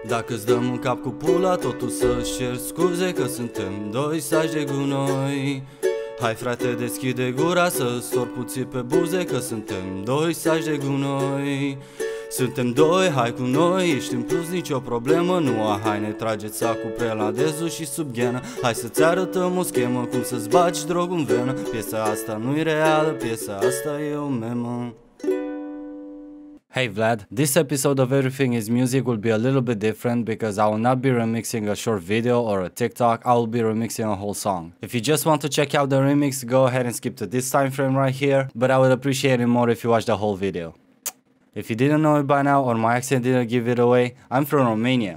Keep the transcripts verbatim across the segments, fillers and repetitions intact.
Dacă-ți dăm un cap cu pula, totul să-ți cer scuze că suntem doi saci de gunoi. Hai frate, deschide gura să stor puțin pe buze că suntem doi saci de gunoi. Suntem doi, hai cu noi, ești în plus nicio problemă. Nu a haine, trageți sacul pe la dezu și sub ghenă. Hai să-ți arătăm o schemă, cum să-ți bagi drog în venă. Piesa asta nu-i reală, piesa asta e o memă. Hey Vlad, this episode of Everything is Music will be a little bit different because I will not be remixing a short video or a TikTok, I will be remixing a whole song. If you just want to check out the remix, go ahead and skip to this time frame right here, but I would appreciate it more if you watch the whole video. If you didn't know it by now or my accent didn't give it away, I'm from Romania.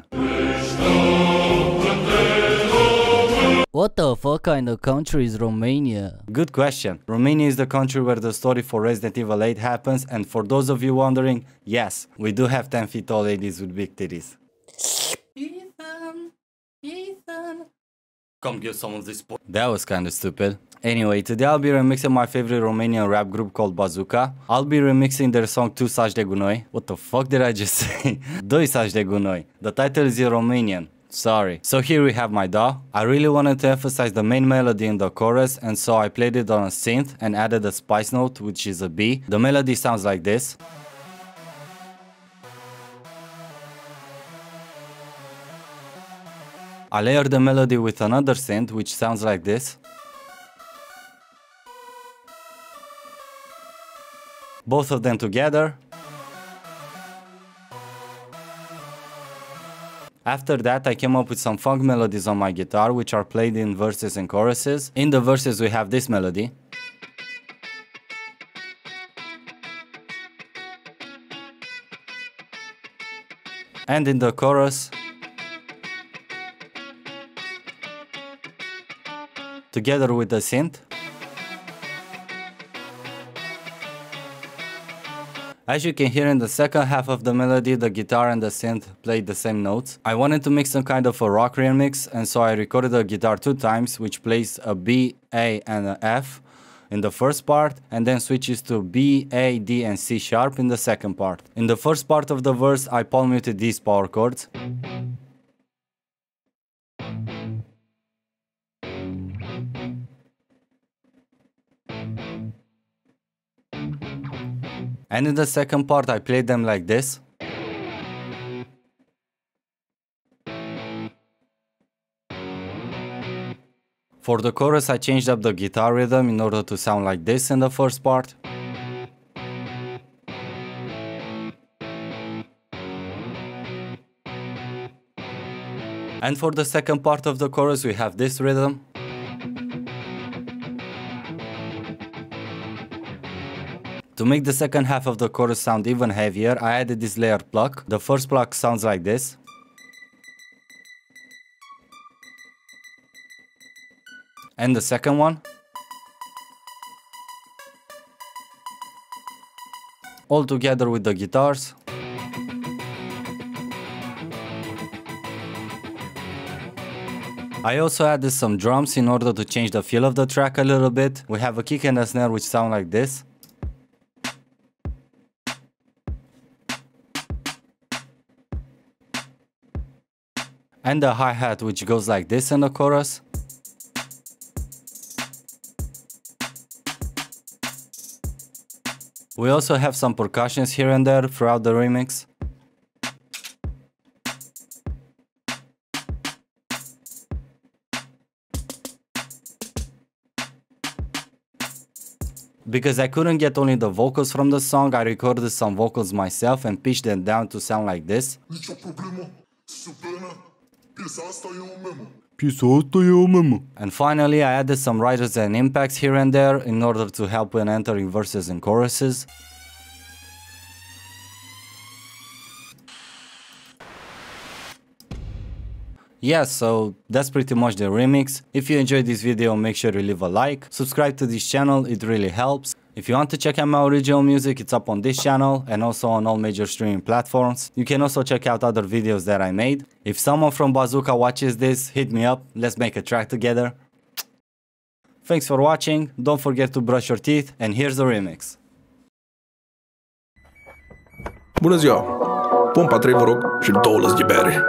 What the fuck kind of country is Romania? Good question. Romania is the country where the story for Resident Evil eight happens, and for those of you wondering, yes, we do have ten feet tall ladies with big titties. Ethan, Ethan. Come get some of this. That was kinda stupid. Anyway, today I'll be remixing my favorite Romanian rap group called BAZOOKA. I'll be remixing their song Two Saci de Gunoi. What the fuck did I just say? Doi Saci de Gunoi. The title is in Romanian. Sorry. So here we have my D A W. I really wanted to emphasize the main melody in the chorus, and so I played it on a synth and added a spice note, which is a B. The melody sounds like this. I layered the melody with another synth, which sounds like this. Both of them together. After that, I came up with some funk melodies on my guitar, which are played in verses and choruses. In the verses, we have this melody. And in the chorus, together with the synth. As you can hear in the second half of the melody, the guitar and the synth played the same notes. I wanted to make some kind of a rock remix, and so I recorded the guitar two times, which plays a B, A and a F in the first part, and then switches to B, A, D and C sharp in the second part. In the first part of the verse, I palm muted these power chords. And in the second part, I played them like this. For the chorus, I changed up the guitar rhythm in order to sound like this in the first part. And for the second part of the chorus, we have this rhythm. To make the second half of the chorus sound even heavier, I added this layered pluck. The first pluck sounds like this. And the second one. All together with the guitars. I also added some drums in order to change the feel of the track a little bit. We have a kick and a snare which sound like this. And the hi-hat which goes like this in the chorus. We also have some percussions here and there throughout the remix. Because I couldn't get only the vocals from the song, I recorded some vocals myself and pitched them down to sound like this. And finally, I added some rises and impacts here and there in order to help when entering verses and choruses. Yeah, so that's pretty much the remix. If you enjoyed this video, make sure you leave a like, subscribe to this channel, it really helps. If you want to check out my original music, it's up on this channel and also on all major streaming platforms. You can also check out other videos that I made. If someone from BAZOOKA watches this, hit me up, let's make a track together. Thanks for watching, don't forget to brush your teeth, and here's the remix. Bună ziua! pompa trei, vă rog, și două lăzi de bere.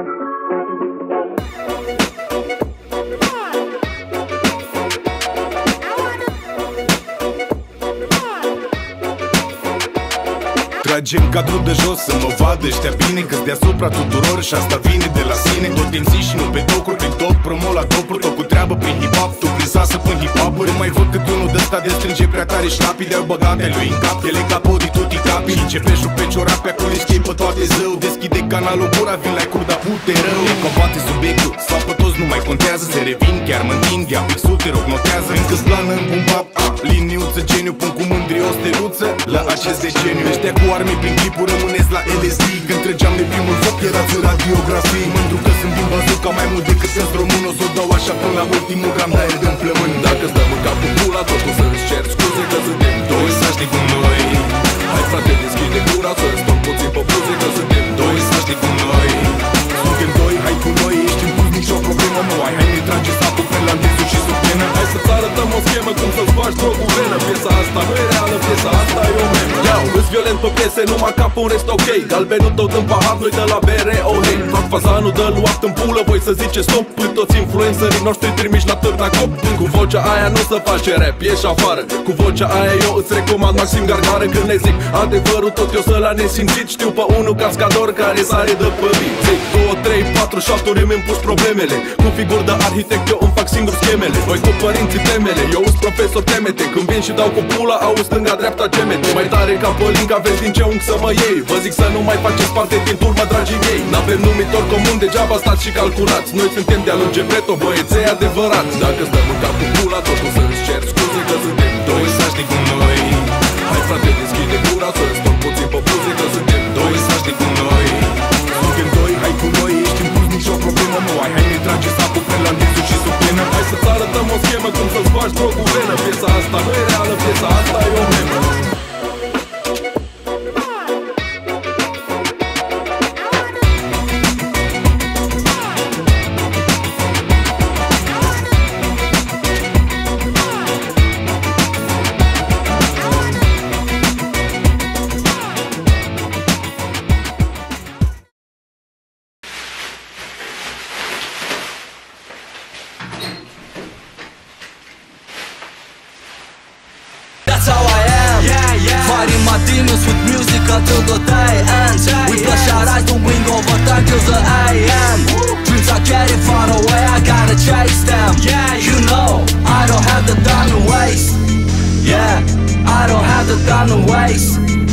Tragem cadrul de jos să mă vadă ăștia bine, că-s deasupra tuturor și asta vine de la sine. Tot M C și nu pe tocuri, prin tot promo la topuri, tot cu treabă prin hip-hop, tu prin sasă până hip-hop-uri. Mai văd cât unul de-ăsta de strânge prea tare șlapii, de-au băgate lui în cap, ele ca podi tuti capi. Și începeșul pe ciorape, acolo știi pe toate zău. Deschide canalul gura, vin la curda pute rău. E combate subiectul, sau pe toți nu mai contează. Se revin, chiar mă întind, ia pixul, te rog notează. Încă-s plană în bum-bap, liniuță, geniu, pun cu mândri o steluță la acest deceniu. Ăștia cu arme prin clipuri rămâneți la L S D. Când treceam de primul foc erați în radiografii. Mândru că sunt din bazooka mai mult decât sunt român. O s-o dau așa până la ultimul gram de aer din plămâni. Dacă stăm în cap cu pula, totul să-ți cer scuze că suntem doi sași cu noi. Hai frate, deschide gura să-ți stăm puțin pe buze, că suntem doi sași cu noi. Suntem doi, hai cu noi, ești în pus, nicio problemă nu ai. Hai ne trage sapul finlandezul și sub penă. Hai să-ți arătăm o schemă cum să-ți faci drog cu venă. Piesa asta nu e reală, piesa asta e o memă. Iau, îți violent pe piese, numai cap un rest ok. Galbenul tot în pahar, noi de la bere, oh hey. Fac fazanul de luat în pulă, voi să zice stop. Până toți influencerii noștri trimiși la târna cop. Cu vocea aia nu se face rap, ieși afară. Cu vocea aia eu îți recomand maxim gargară. Când le zic adevărul tot eu să la nesimțit. Știu pe unul cascador care sare de pe beat. Zic două, trei, patru, șapte ori îmi pus problemele. Cu figuri de arhitect eu îmi fac singur schemele. Voi cu părinții temele, eu îs profesor temete. Când vin și dau cu pula, auzi stânga-dreapta gemete. Mai tare ca pălinca, vezi din ce unghi să mă iei. Vă zic să nu mai faceți parte din turma, dragii mei. N-avem numitor comun, degeaba stați și calculați. Noi suntem de-a lunge preto, băieței adevărați. Dacă stăm în cap cu pula, totul să-ți cer scuze că suntem doi sași cu noi. Hai frate, deschide gura să-ți stăm puțin pe buze, că suntem doi sași cu noi. Suntem doi, hai cu noi, ești în plus, nicio problemă nu ai. Hai ne trage sapul finlandezul și sub penă. Hai să-ți arătăm o schemă cum să-ți faci drog cu venă. Piesa asta nu e reală, piesa asta e o memă. That's how I am, yeah, yeah. Fighting my demons with music until the day ends. We bloodshot eyes doing overtime till the A M. Dreams are getting far away, I gotta chase them. Yeah, you know, I don't have the time to waste. Yeah, I don't have the time to waste.